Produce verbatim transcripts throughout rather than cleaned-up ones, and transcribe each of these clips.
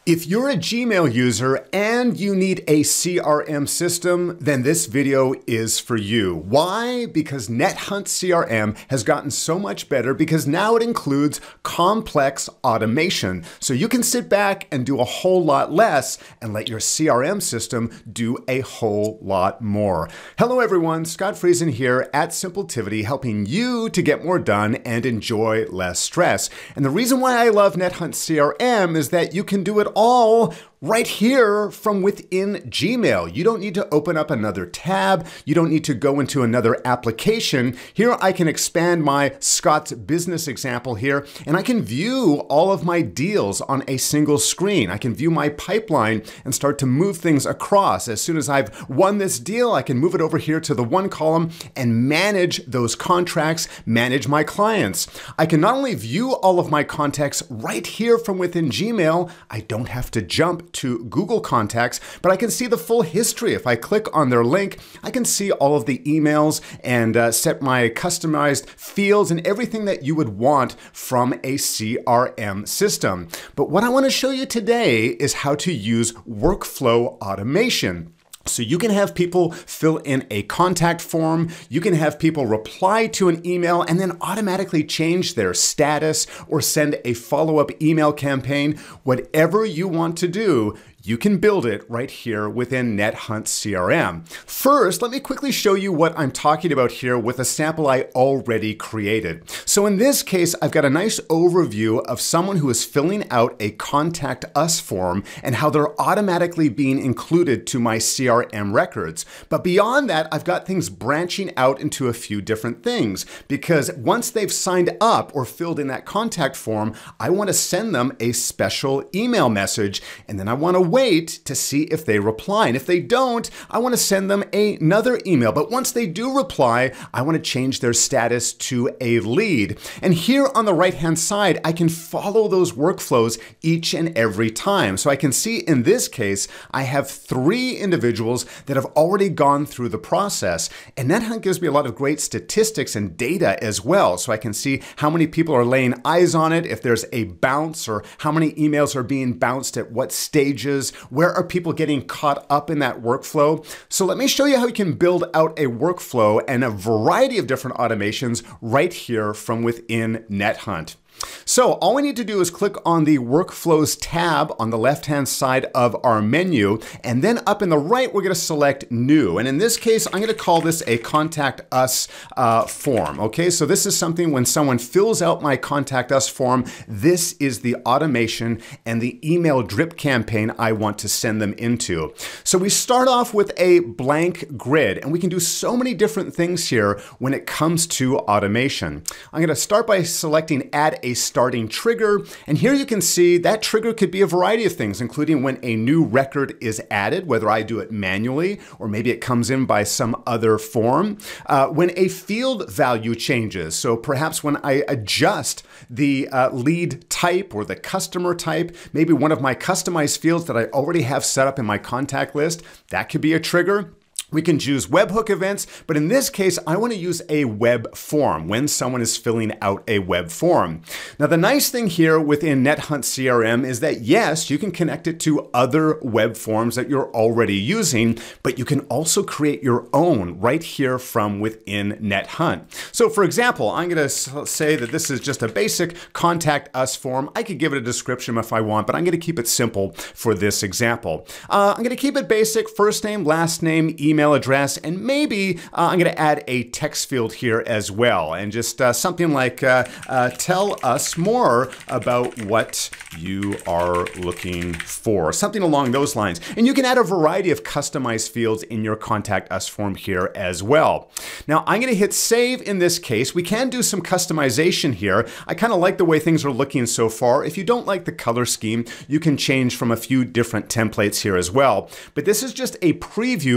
If you're a Gmail user and you need a C R M system, then this video is for you. Why? Because NetHunt C R M has gotten so much better because now it includes complex automation. So you can sit back and do a whole lot less and let your C R M system do a whole lot more. Hello everyone, Scott Friesen here at Simpletivity, helping you to get more done and enjoy less stress. And the reason why I love NetHunt C R M is that you can do it all right here from within Gmail. You don't need to open up another tab. You don't need to go into another application. Here I can expand my Scott's business example here, and I can view all of my deals on a single screen. I can view my pipeline and start to move things across. As soon as I've won this deal, I can move it over here to the one column and manage those contracts, manage my clients. I can not only view all of my contacts right here from within Gmail, I don't have to jump to Google Contacts, but I can see the full history. If I click on their link, I can see all of the emails and uh, set my customized fields and everything that you would want from a C R M system. But what I want to show you today is how to use workflow automation. So you can have people fill in a contact form, you can have people reply to an email and then automatically change their status or send a follow-up email campaign. Whatever you want to do, you can build it right here within NetHunt C R M. First, let me quickly show you what I'm talking about here with a sample I already created. So in this case, I've got a nice overview of someone who is filling out a Contact Us form and how they're automatically being included to my C R M records. But beyond that, I've got things branching out into a few different things because once they've signed up or filled in that contact form, I want to send them a special email message, and then I want to wait to see if they reply. And if they don't, I want to send them another email. But once they do reply, I want to change their status to a lead. And here on the right-hand side, I can follow those workflows each and every time. So I can see in this case, I have three individuals that have already gone through the process. And NetHunt gives me a lot of great statistics and data as well. So I can see how many people are laying eyes on it, if there's a bounce, or how many emails are being bounced at what stages. Where are people getting caught up in that workflow? So let me show you how you can build out a workflow and a variety of different automations right here from within NetHunt. So all we need to do is click on the Workflows tab on the left-hand side of our menu, and then up in the right, we're gonna select New. And in this case, I'm gonna call this a Contact Us uh, form, okay? So this is something when someone fills out my Contact Us form, this is the automation and the email drip campaign I want to send them into. So we start off with a blank grid, and we can do so many different things here when it comes to automation. I'm gonna start by selecting Add a starting trigger. And here you can see that trigger could be a variety of things, including when a new record is added, whether I do it manually or maybe it comes in by some other form. Uh, when a field value changes, so perhaps when I adjust the uh, lead type or the customer type, maybe one of my customized fields that I already have set up in my contact list, that could be a trigger. We can choose webhook events, but in this case, I want to use a web form when someone is filling out a web form. Now, the nice thing here within NetHunt C R M is that yes, you can connect it to other web forms that you're already using, but you can also create your own right here from within NetHunt. So for example, I'm going to say that this is just a basic Contact Us form. I could give it a description if I want, but I'm going to keep it simple for this example. Uh, I'm going to keep it basic, first name, last name, email, email address, and maybe uh, I'm going to add a text field here as well, and just uh, something like uh, uh, tell us more about what you are looking for, something along those lines. And you can add a variety of customized fields in your Contact Us form here as well. Now I'm going to hit save in this case. We can do some customization here. I kind of like the way things are looking so far. If you don't like the color scheme, you can change from a few different templates here as well. But this is just a preview of what this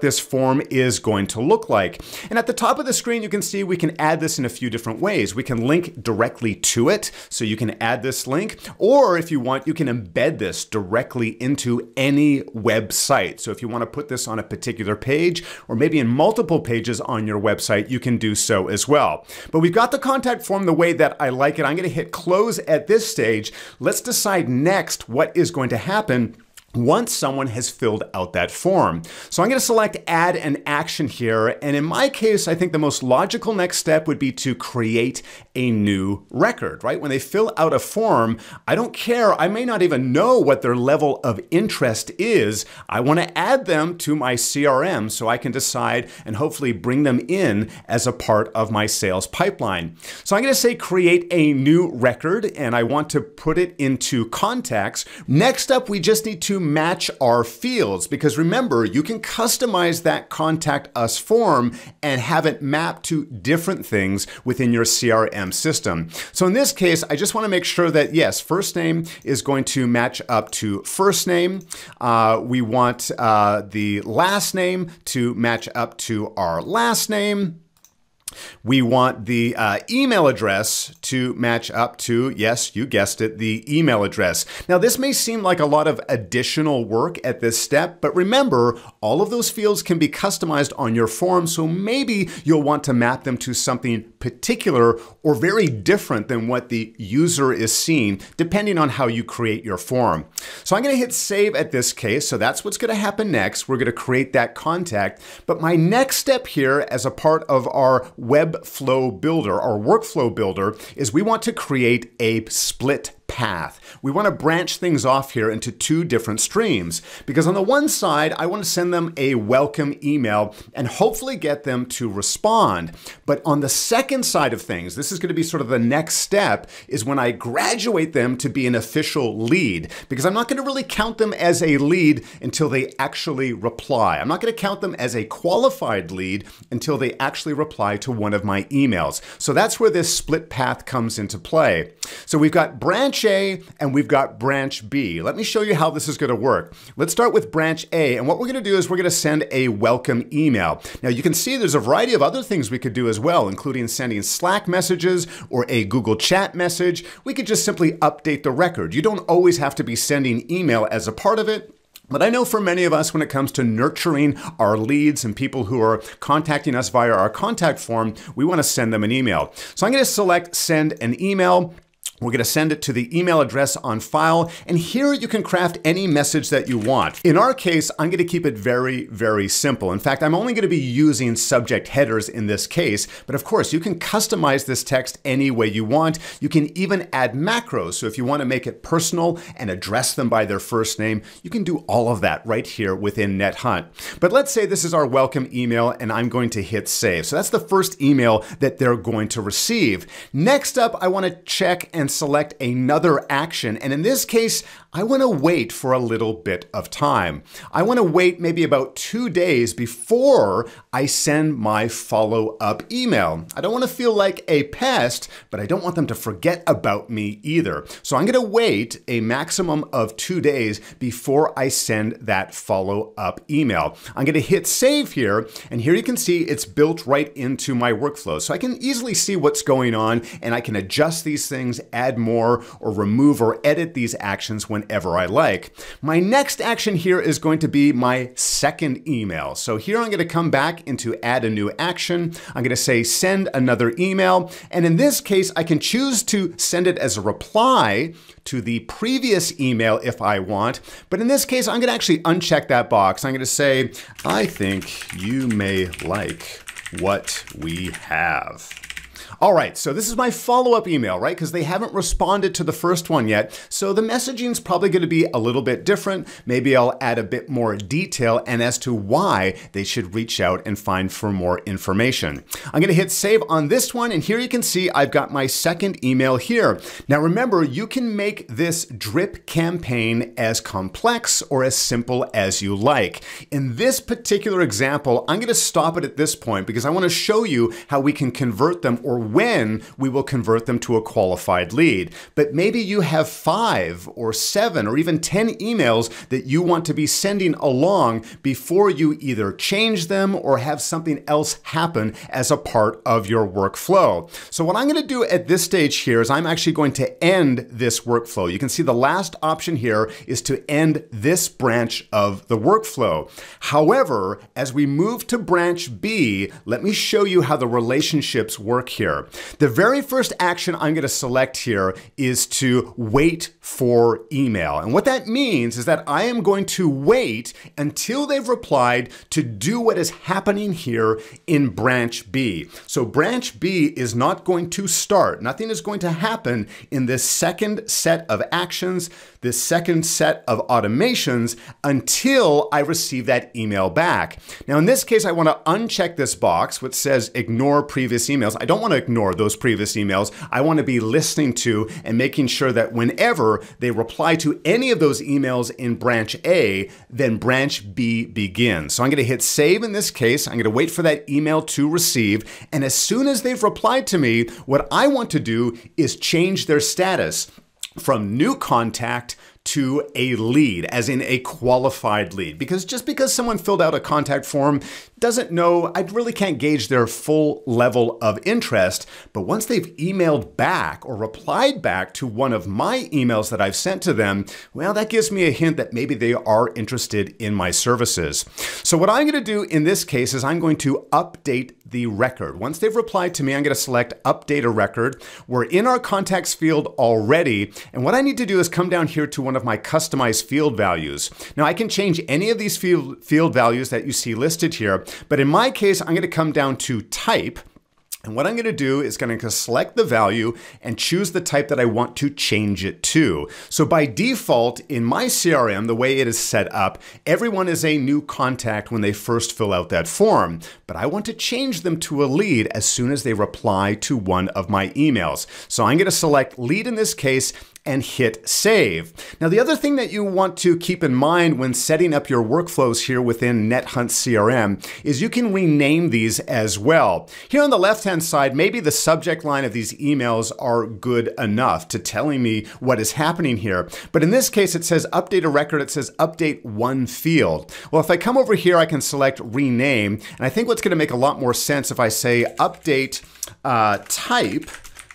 this form is going to look like. And at the top of the screen, you can see we can add this in a few different ways. We can link directly to it, so you can add this link, or if you want, you can embed this directly into any website. So if you want to put this on a particular page, or maybe in multiple pages on your website, you can do so as well. But we've got the contact form the way that I like it. I'm going to hit close at this stage. Let's decide next what is going to happen once someone has filled out that form. So I'm going to select add an action here. And in my case, I think the most logical next step would be to create a new record, right? When they fill out a form, I don't care. I may not even know what their level of interest is. I want to add them to my C R M so I can decide and hopefully bring them in as a part of my sales pipeline. So I'm going to say create a new record, and I want to put it into contacts. Next up, we just need to match our fields, because remember, you can customize that contact us form and have it mapped to different things within your C R M system. So in this case, I just want to make sure that yes, first name is going to match up to first name. Uh, we want uh, the last name to match up to our last name. We want the uh, email address to match up to, yes, you guessed it, the email address. Now, this may seem like a lot of additional work at this step, but remember, all of those fields can be customized on your form, so maybe you'll want to map them to something particular or very different than what the user is seeing, depending on how you create your form. So I'm going to hit save at this case, so that's what's going to happen next. We're going to create that contact, but my next step here as a part of our Webflow Builder, our workflow builder, is we want to create a split path. We want to branch things off here into two different streams, because on the one side, I want to send them a welcome email and hopefully get them to respond. But on the second side of things, this is going to be sort of the next step, is when I graduate them to be an official lead, because I'm not going to really count them as a lead until they actually reply. I'm not going to count them as a qualified lead until they actually reply to one of my emails. So that's where this split path comes into play. So we've got branch A and we've got branch B. Let me show you how this is going to work. Let's start with branch A, and what we're going to do is we're going to send a welcome email. Now you can see there's a variety of other things we could do as well, including sending Slack messages or a Google Chat message. We could just simply update the record. You don't always have to be sending email as a part of it. But I know for many of us, when it comes to nurturing our leads and people who are contacting us via our contact form, we want to send them an email. So I'm going to select send an email. We're going to send it to the email address on file, and here you can craft any message that you want. In our case, I'm going to keep it very, very simple. In fact, I'm only going to be using subject headers in this case, but of course, you can customize this text any way you want. You can even add macros, so if you want to make it personal and address them by their first name, you can do all of that right here within NetHunt. But let's say this is our welcome email, and I'm going to hit save. So that's the first email that they're going to receive. Next up, I want to check and select another action. And in this case, I want to wait for a little bit of time. I want to wait maybe about two days before I send my follow-up email. I don't want to feel like a pest, but I don't want them to forget about me either. So I'm going to wait a maximum of two days before I send that follow-up email. I'm going to hit save here, and here you can see it's built right into my workflow. So I can easily see what's going on, and I can adjust these things, add more, or remove or edit these actions whenever I like. My next action here is going to be my second email. So here I'm going to come back into add a new action. I'm going to say send another email. And in this case, I can choose to send it as a reply to the previous email if I want. But in this case, I'm going to actually uncheck that box. I'm going to say, I think you may like what we have. All right, so this is my follow-up email, right? Because they haven't responded to the first one yet. So the messaging is probably going to be a little bit different. Maybe I'll add a bit more detail and as to why they should reach out and find for more information. I'm going to hit save on this one, and here you can see I've got my second email here. Now remember, you can make this drip campaign as complex or as simple as you like. In this particular example, I'm going to stop it at this point because I want to show you how we can convert them or when we will convert them to a qualified lead. But maybe you have five or seven or even ten emails that you want to be sending along before you either change them or have something else happen as a part of your workflow. So what I'm going to do at this stage here is I'm actually going to end this workflow. You can see the last option here is to end this branch of the workflow. However, as we move to branch B, let me show you how the relationships work here. The very first action I'm going to select here is to wait for email. And what that means is that I am going to wait until they've replied to do what is happening here in branch B. So branch B is not going to start. Nothing is going to happen in this second set of actions, this second set of automations until I receive that email back. Now in this case, I want to uncheck this box which says ignore previous emails. I don't want to ignore those previous emails. I want to be listening to and making sure that whenever they reply to any of those emails in branch A, then branch B begins. So I'm going to hit save in this case. I'm going to wait for that email to receive. And as soon as they've replied to me, what I want to do is change their status from new contact to a lead, as in a qualified lead. Because just because someone filled out a contact form doesn't know, I really can't gauge their full level of interest. But once they've emailed back or replied back to one of my emails that I've sent to them, well, that gives me a hint that maybe they are interested in my services. So what I'm going to do in this case is I'm going to update the record. Once they've replied to me, I'm going to select update a record. We're in our contacts field already. And what I need to do is come down here to one of my customized field values. Now I can change any of these field, field values that you see listed here, but in my case, I'm going to come down to type. And what I'm going to do is going to select the value and choose the type that I want to change it to. So by default, in my C R M, the way it is set up, everyone is a new contact when they first fill out that form. But I want to change them to a lead as soon as they reply to one of my emails. So I'm going to select lead in this case and hit save. Now, the other thing that you want to keep in mind when setting up your workflows here within NetHunt C R M is you can rename these as well. Here on the left-hand side, maybe the subject line of these emails are good enough to telling me what is happening here. But in this case, it says update a record. It says update one field. Well, if I come over here, I can select rename. And I think what's going to make a lot more sense if I say update uh, type,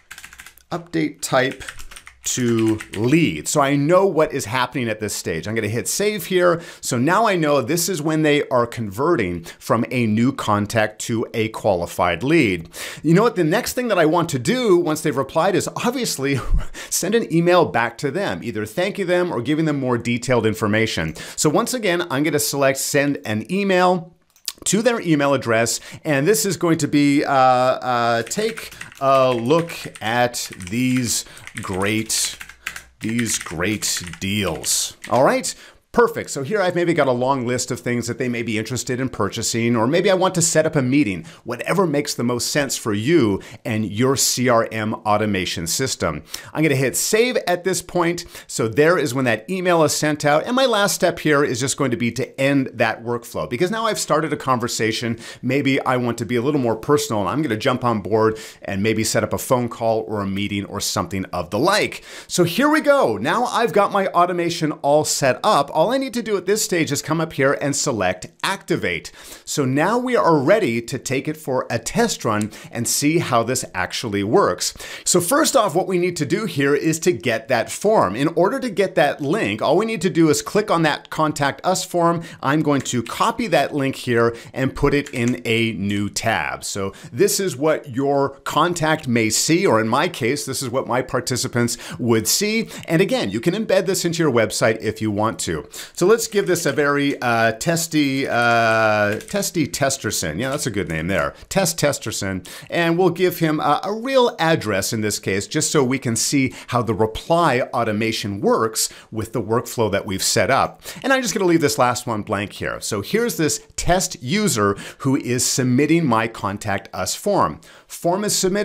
update type, to lead. So I know what is happening at this stage. I'm going to hit save here. So now I know this is when they are converting from a new contact to a qualified lead. You know what? The next thing that I want to do once they've replied is obviously send an email back to them, either thanking them or giving them more detailed information. So once again, I'm going to select send an email to their email address. And this is going to be, uh, uh, take a look at these great, these great deals. All right. Perfect. So here I've maybe got a long list of things that they may be interested in purchasing, or maybe I want to set up a meeting, whatever makes the most sense for you and your C R M automation system. I'm going to hit save at this point. So there is when that email is sent out. And my last step here is just going to be to end that workflow, because now I've started a conversation. Maybe I want to be a little more personal and I'm going to jump on board and maybe set up a phone call or a meeting or something of the like. So here we go. Now I've got my automation all set up. All I need to do at this stage is come up here and select activate. So now we are ready to take it for a test run and see how this actually works. So first off, what we need to do here is to get that form. In order to get that link, all we need to do is click on that contact us form. I'm going to copy that link here and put it in a new tab. So this is what your contact may see, or in my case, this is what my participants would see. And again, you can embed this into your website if you want to. So let's give this a very uh, testy, uh, testy Testerson. Yeah, that's a good name there. Test Testerson. And we'll give him a, a real address in this case, just so we can see how the reply automation works with the workflow that we've set up. And I'm just going to leave this last one blank here. So here's this test user who is submitting my contact us form. Form is submitted.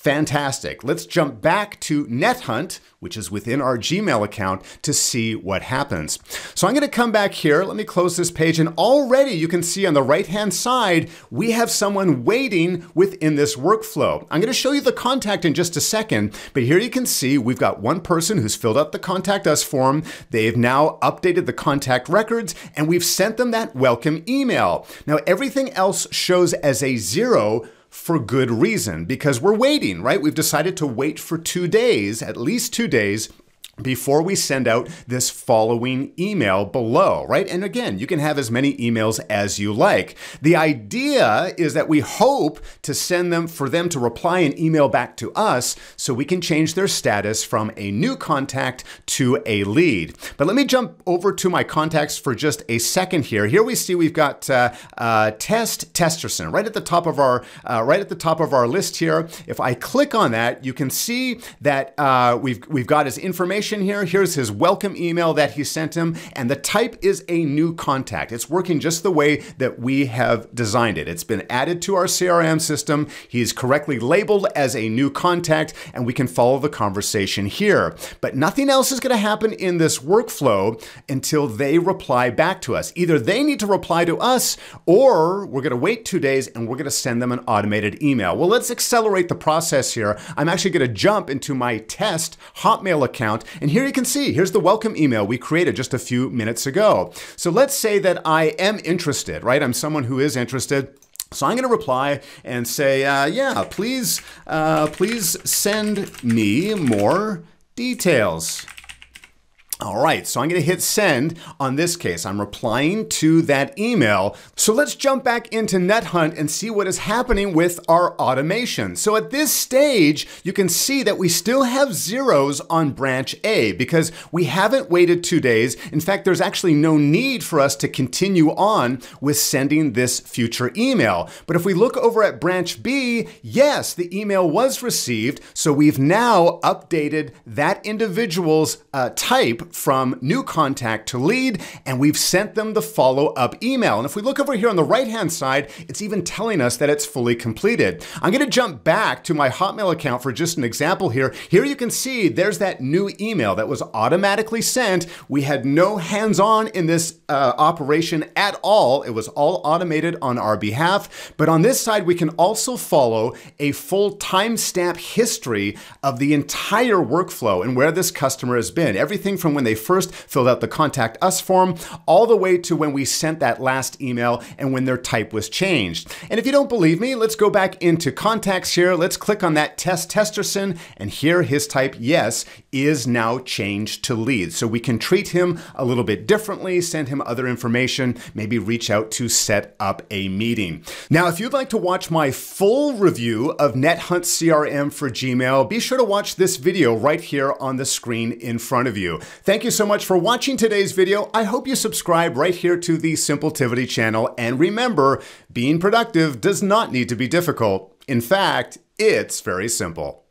Fantastic. Let's jump back to NetHunt, which is within our Gmail account, to see what happens. So I'm going to come back here. Let me close this page. And already you can see on the right-hand side, we have someone waiting within this workflow. I'm going to show you the contact in just a second, but here you can see we've got one person who's filled out the Contact Us form. They've now updated the contact records, and we've sent them that welcome email. Now, everything else shows as a zero for good reason, because we're waiting, right? We've decided to wait for two days, at least two days, before we send out this following email below, right? And again, you can have as many emails as you like. The idea is that we hope to send them, for them to reply and email back to us so we can change their status from a new contact to a lead. But let me jump over to my contacts for just a second here. Here we see we've got uh, uh, Test Testerson right at the top of our uh, right at the top of our list here. If I click on that, you can see that uh, we've we've got his information here. Here's his welcome email that he sent him, and the type is a new contact. It's working just the way that we have designed it. It's been added to our C R M system. He's correctly labeled as a new contact, and we can follow the conversation here. But nothing else is going to happen in this workflow until they reply back to us. Either they need to reply to us, or we're going to wait two days and we're going to send them an automated email. Well, let's accelerate the process here. I'm actually going to jump into my test Hotmail account. And here you can see, here's the welcome email we created just a few minutes ago. So let's say that I am interested, right? I'm someone who is interested. So I'm going to reply and say, uh, yeah, please, uh, please send me more details. All right, so I'm going to hit send on this case. I'm replying to that email. So let's jump back into NetHunt and see what is happening with our automation. So at this stage, you can see that we still have zeros on branch A because we haven't waited two days. In fact, there's actually no need for us to continue on with sending this future email. But if we look over at branch B, yes, the email was received. So we've now updated that individual's uh, type from new contact to lead, and we've sent them the follow-up email. And if we look over here on the right-hand side, it's even telling us that it's fully completed. I'm going to jump back to my Hotmail account for just an example here. Here you can see there's that new email that was automatically sent. We had no hands-on in this uh, operation at all. It was all automated on our behalf. But on this side, we can also follow a full timestamp history of the entire workflow and where this customer has been. Everything from when they first filled out the Contact Us form, all the way to when we sent that last email and when their type was changed. And if you don't believe me, let's go back into contacts here. Let's click on that Test Testerson, and here his type, yes, is now changed to lead. So we can treat him a little bit differently, send him other information, maybe reach out to set up a meeting. Now, if you'd like to watch my full review of NetHunt C R M for Gmail, be sure to watch this video right here on the screen in front of you. Thank you so much for watching today's video. I hope you subscribe right here to the Simpletivity channel. And remember, being productive does not need to be difficult. In fact, it's very simple.